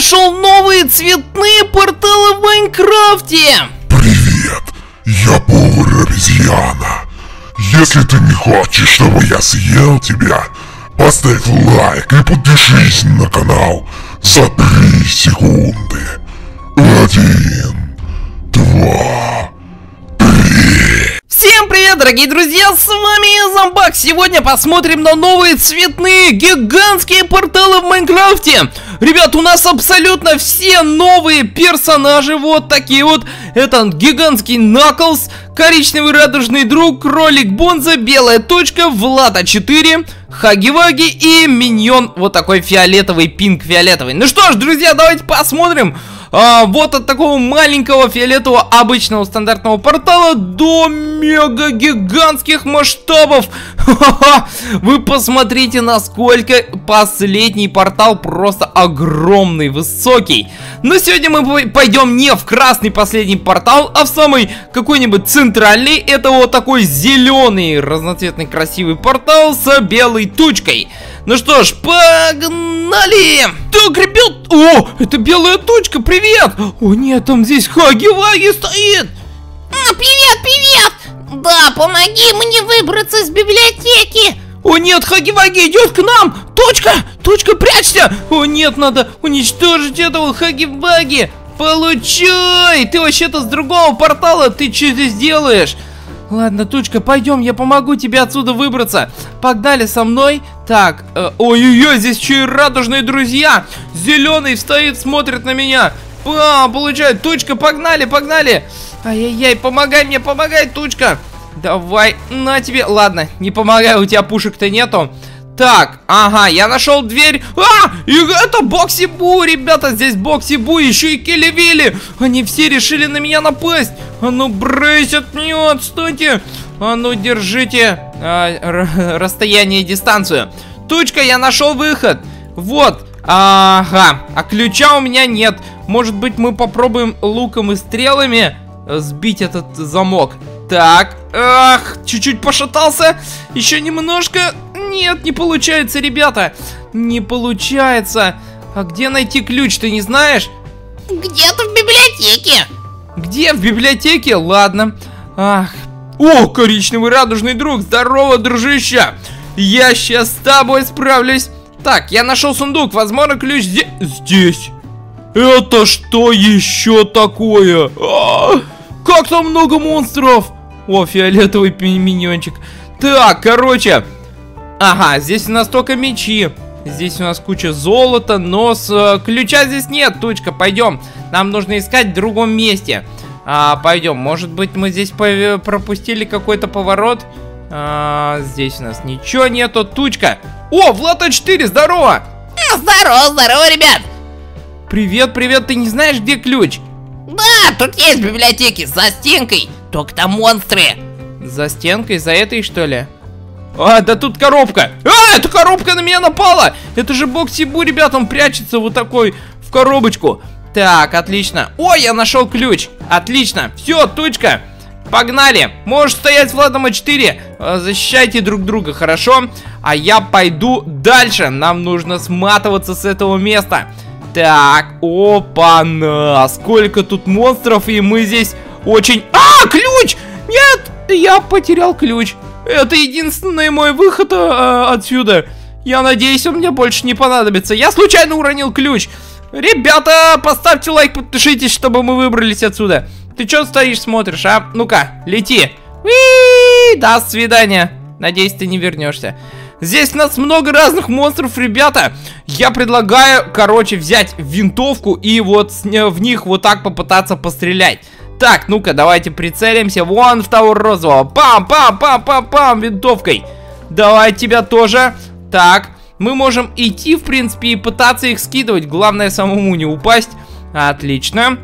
нашел новые цветные порталы в Майнкрафте. Привет, я повар-обезьяна. Если ты не хочешь, чтобы я съел тебя, поставь лайк и подпишись на канал за 3 секунды. 1, 2, 3. Всем привет, дорогие друзья, с вами я, Зомбак. Сегодня посмотрим на новые цветные гигантские порталы в Майнкрафте. Ребят, у нас абсолютно все новые персонажи, вот такие вот. Это гигантский Наклз, коричневый радужный друг, кролик Бонза, белая точка, Влада 4, Хаги-Ваги и миньон вот такой фиолетовый, пинк-фиолетовый. Ну что ж, друзья, давайте посмотрим. Вот от такого маленького фиолетового обычного стандартного портала до мега-гигантских масштабов. Вы посмотрите, насколько последний портал просто огромный, высокий. Но сегодня мы пойдем не в красный последний портал, а в самый какой-нибудь центральный. Это вот такой зеленый, разноцветный, красивый портал с белой тучкой. Ну что ж, погнали! Так, ребят, о, это белая точка, привет! О нет, там здесь Хаги-Ваги стоит! Привет, привет! Да, помоги мне выбраться из библиотеки! О нет, Хаги-Ваги идет к нам! Точка, прячься! О нет, надо уничтожить этого Хаги-Ваги! Получай! Ты вообще-то с другого портала, ты что здесь делаешь? Ладно, Тучка, пойдем, я помогу тебе отсюда выбраться. Погнали со мной. Так, ой-ой-ой, здесь еще и радужные друзья. Зеленый стоит, смотрит на меня. Получает, Тучка, погнали. Ай-яй-яй, помогай мне, Тучка. Давай, на тебе. Ладно, не помогай, у тебя пушек-то нету. Так, ага, я нашел дверь. И это Бокси-Бу, ребята, здесь Бокси-Бу, еще и Келли-Вилли. Они все решили на меня напасть. А ну, брысь от меня, отстаньте. А ну, держите расстояние и дистанцию. Тучка, я нашел выход. Вот, ага, а ключа у меня нет. Может быть, мы попробуем луком и стрелами сбить этот замок. Так, чуть-чуть пошатался. Еще немножко. Нет, не получается, ребята. Не получается. А где найти ключ, ты не знаешь? Где-то в библиотеке. Где? В библиотеке? Ладно. Ах. О, коричневый радужный друг. Здорово, дружище. Я сейчас с тобой справлюсь. Так, я нашел сундук. Возможно, ключ здесь. Это что еще такое? Как там много монстров. О, фиолетовый миньончик. Так, короче. Ага, здесь у нас только мечи. Здесь у нас куча золота, но ключа здесь нет, Тучка, пойдем. Нам нужно искать в другом месте. Пойдем, может быть, мы здесь пропустили какой-то поворот. Здесь у нас ничего нету, Тучка. О, Влада 4, здорово! Здорово, ребят! Привет, ты не знаешь, где ключ? Да, тут есть в библиотеке, за стенкой. Только там монстры. За стенкой, за этой, что ли? Да тут коробка. Эта коробка на меня напала. Это же Бокси-Бу, ребята, он прячется вот такой в коробочку. Так, отлично. Ой, я нашел ключ. Отлично. Все, Тучка, погнали. Можешь стоять, Владом 4. Защищайте друг друга, хорошо? А я пойду дальше. Нам нужно сматываться с этого места. Так, опа-на. Сколько тут монстров, и мы здесь очень... Ключ! Нет, я потерял ключ. Это единственный мой выход отсюда. Я надеюсь, он мне больше не понадобится. Я случайно уронил ключ. Ребята, поставьте лайк, подпишитесь, чтобы мы выбрались отсюда. Ты что стоишь, смотришь, а? Ну-ка, лети. До свидания. Надеюсь, ты не вернешься. Здесь у нас много разных монстров, ребята. Я предлагаю, короче, взять винтовку и вот в них вот так попытаться пострелять. Так, ну-ка, давайте прицелимся. Вон в того розового. Пам, винтовкой. Давай тебя тоже. Так, мы можем идти, в принципе, и пытаться их скидывать. Главное, самому не упасть. Отлично.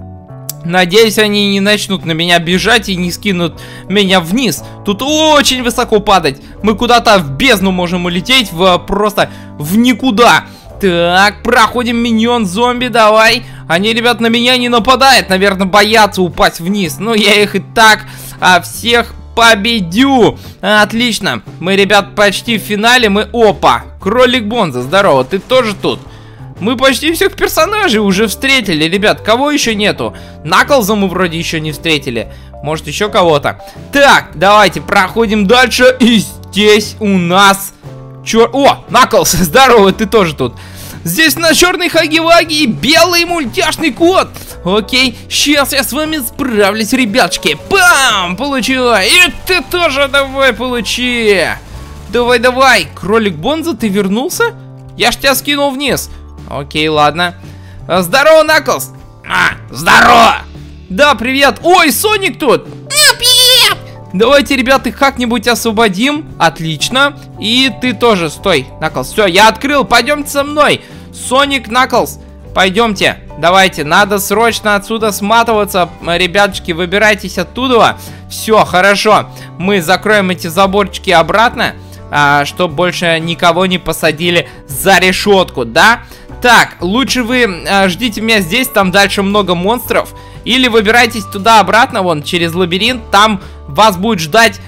Надеюсь, они не начнут на меня бежать и не скинут меня вниз. Тут очень высоко падать. Мы куда-то в бездну можем улететь, просто в никуда. Так, проходим миньон-зомби, давай. Они, ребят, на меня не нападают. Наверное, боятся упасть вниз. Но я их и так всех победю. Отлично. Мы, ребят, почти в финале. Опа, кролик Бонза, здорово, ты тоже тут? Мы почти всех персонажей уже встретили, ребят. Кого еще нету? Наклза мы вроде еще не встретили. Может, еще кого-то. Так, давайте проходим дальше. И здесь у нас... О, Наклз, здорово, ты тоже тут. Здесь у нас черный Хаги-Ваги и белый мультяшный кот. Окей, сейчас я с вами справлюсь, ребятушки. Пам! Получай. И ты тоже давай получи. Давай, давай. Кролик Бонза, ты вернулся? Я ж тебя скинул вниз. Окей, ладно. Здорово, Наклз. Здорово. Да, привет. Ой, Соник тут. Привет. Давайте, ребята, их как-нибудь освободим. Отлично. И ты тоже, стой, Наклз. Все, я открыл, пойдемте со мной. Соник, Наклз, пойдемте. Давайте, надо срочно отсюда сматываться. Ребятушки, выбирайтесь оттуда. Все, хорошо. Мы закроем эти заборчики обратно, чтобы больше никого не посадили за решетку, да? Так, лучше вы ждите меня здесь, там дальше много монстров. Или выбирайтесь туда обратно, вон, через лабиринт. Там вас будет ждать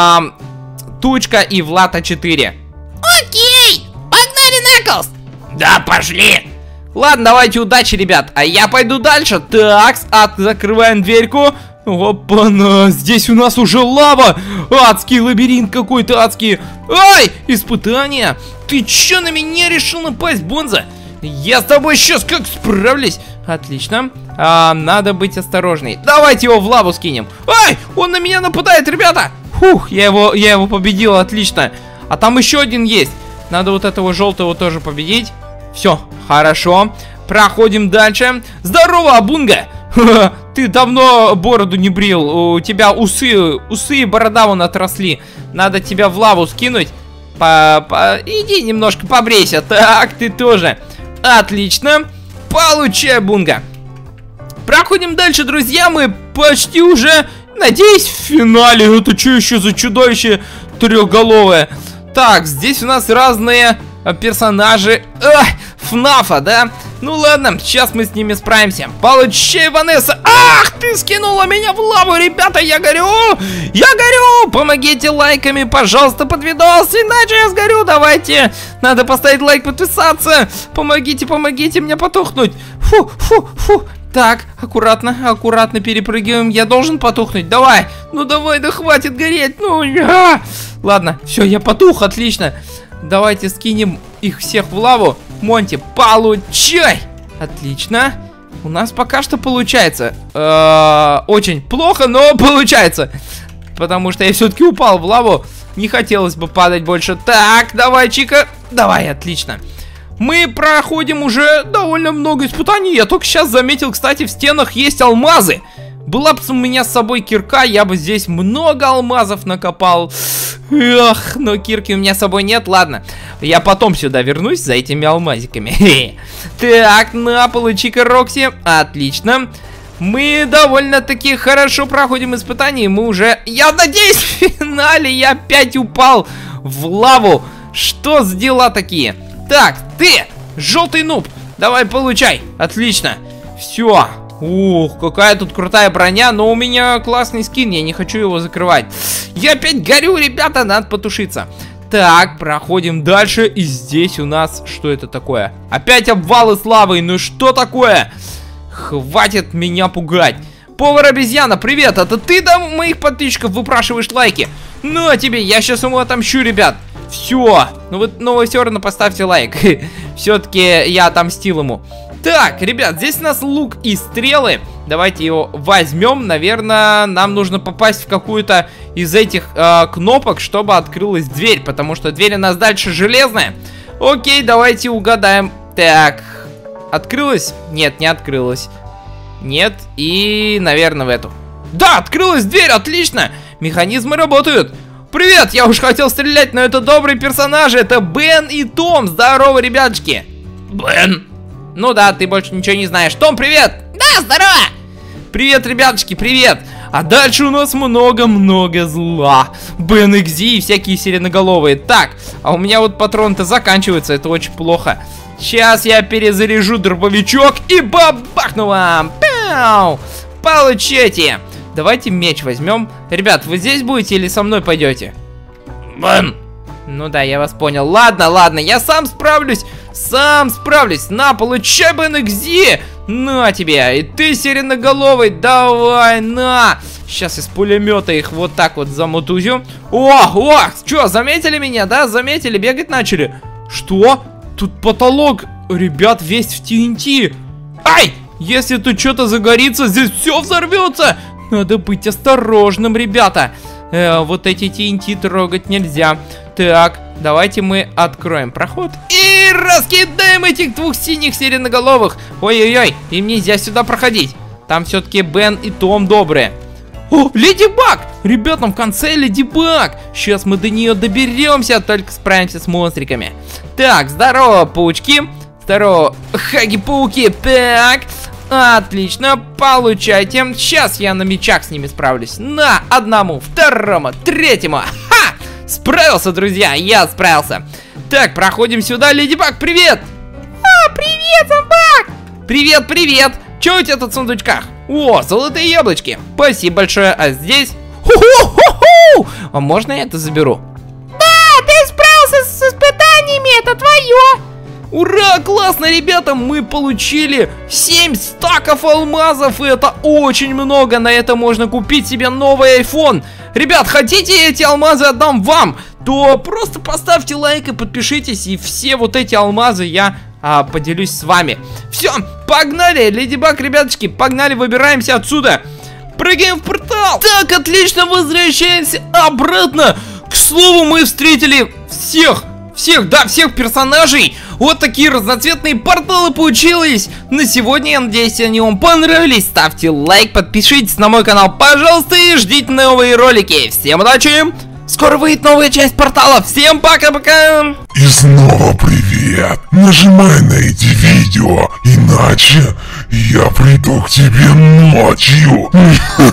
Тучка и Влад А4. Окей, погнали, Наклз. Да, пошли. Ладно, давайте, удачи, ребят. А я пойду дальше. Так, закрываем дверьку. Опа-на, здесь у нас уже лава. Адский лабиринт какой-то, адский. Ай, испытание. Ты чё на меня решил напасть, Бонза? Я с тобой сейчас как справлюсь. Отлично. Надо быть осторожней. Давайте его в лаву скинем. Ай, он на меня нападает, ребята. Фух, я его победил, отлично. А там еще один есть. Надо вот этого желтого тоже победить. Все, хорошо. Проходим дальше. Здорово, Абунга. Ты давно бороду не брил. У тебя усы и борода вон отросли. Надо тебя в лаву скинуть. Иди немножко побрейся. Так, ты тоже. Отлично. Получай, Бунга. Проходим дальше, друзья. Мы почти уже, надеюсь, в финале. Это что еще за чудовище трехголовое? Так, здесь у нас разные персонажи ФНАФа, да? Ну ладно, сейчас мы с ними справимся. Получай, Ванесса. Ах, ты скинула меня в лаву, ребята, я горю! Я горю! Помогите лайками, пожалуйста, под видос, иначе я сгорю. Давайте, надо поставить лайк, подписаться. Помогите, помогите мне потухнуть. Фу, фу, фу. Так, аккуратно, аккуратно перепрыгиваем. Я должен потухнуть, давай. Ну давай, да хватит гореть. Ну, ладно, все, я потух, отлично. Давайте скинем их всех в лаву. Монти, получай! Отлично. У нас пока что получается. Очень плохо, но получается. Потому что я все-таки упал в лаву. Не хотелось бы падать больше. Так, давай, Чика. Давай, отлично. Мы проходим уже довольно много испытаний. Я только сейчас заметил, кстати, в стенах есть алмазы. Была бы у меня с собой кирка, я бы здесь много алмазов накопал. Эх, но кирки у меня с собой нет, ладно. Я потом сюда вернусь за этими алмазиками. Так, на, получи-ка, Рокси. Отлично. Мы довольно-таки хорошо проходим испытания. Мы уже, я надеюсь, в финале я опять упал в лаву. Что за дела такие? Так, ты, желтый нуб, давай получай. Отлично. Все. Ух, какая тут крутая броня, но у меня классный скин, я не хочу его закрывать. Я опять горю, ребята, надо потушиться. Так, проходим дальше, и здесь у нас, что это такое? Опять обвалы с лавой, ну что такое? Хватит меня пугать. Повар-обезьяна, привет, это ты там моих подписчиков выпрашиваешь лайки? Ну а тебе, я сейчас ему отомщу, ребят. Все, ну вы все равно поставьте лайк. Все-таки я отомстил ему. Так, ребят, здесь у нас лук и стрелы. Давайте его возьмем. Наверное, нам нужно попасть в какую-то из этих кнопок, чтобы открылась дверь. Потому что дверь у нас дальше железная. Окей, давайте угадаем. Так, открылась? Нет, не открылась. Нет, и, наверное, в эту. Да, открылась дверь, отлично. Механизмы работают. Привет, я уж хотел стрелять, но это добрые персонажи. Это Бен и Том. Здорово, ребятушки. Бен. Ну да, ты больше ничего не знаешь. Том, привет! Да, здорово! Привет, ребяточки, привет! А дальше у нас много-много зла. Бен XZ и всякие сиреноголовые. Так, а у меня вот патроны-то заканчиваются, это очень плохо. Сейчас я перезаряжу дробовичок и бабахну вам! Пяу! Получайте! Давайте меч возьмем. Ребят, вы здесь будете или со мной пойдете? Бен! Ну да, я вас понял. Ладно, ладно, я сам справлюсь. Сам справлюсь. На, получай БНХЗ. На тебе. И ты, сиреноголовый, давай, на. Сейчас из пулемета их вот так вот замутузю. О, что, заметили меня, да? Заметили, бегать начали. Что? Тут потолок, ребят, весь в TNT. Ай! Если тут что-то загорится, здесь все взорвется. Надо быть осторожным, ребята. Вот эти TNT трогать нельзя. Так, давайте мы откроем проход и раскидаем этих двух синих сиреноголовых. Ой-ой-ой, им нельзя сюда проходить. Там все-таки Бен и Том добрые. О, Леди Баг! Ребятам, в конце Леди Баг. Сейчас мы до нее доберемся, только справимся с монстриками. Так, здорово, паучки. Здорово, хаги-пауки. Так, отлично, получайте. Сейчас я на мечах с ними справлюсь. На, одному, второму, третьему. Ха! Справился, друзья, я справился. Так, проходим сюда. Леди Баг, привет! Привет, зомбак! Привет, привет! Че у тебя тут в сундучках? О, золотые яблочки. Спасибо большое. А здесь? Ху-ху-ху-ху! А можно я это заберу? Да, ты справился с испытаниями, это твое! Ура, классно, ребята, мы получили 7 стаков алмазов, и это очень много. На это можно купить себе новый iPhone. Ребят, хотите эти алмазы отдам вам, то просто поставьте лайк и подпишитесь, и все вот эти алмазы я поделюсь с вами. Все, погнали, Леди Баг, ребяточки, погнали, выбираемся отсюда. Прыгаем в портал. Так, отлично, возвращаемся обратно. К слову, мы встретили всех персонажей. Вот такие разноцветные порталы получились. На сегодня, я надеюсь, они вам понравились. Ставьте лайк, подпишитесь на мой канал, пожалуйста, и ждите новые ролики. Всем удачи! Скоро выйдет новая часть портала. Всем пока-пока! И снова привет! Нажимай на эти видео, иначе я приду к тебе ночью.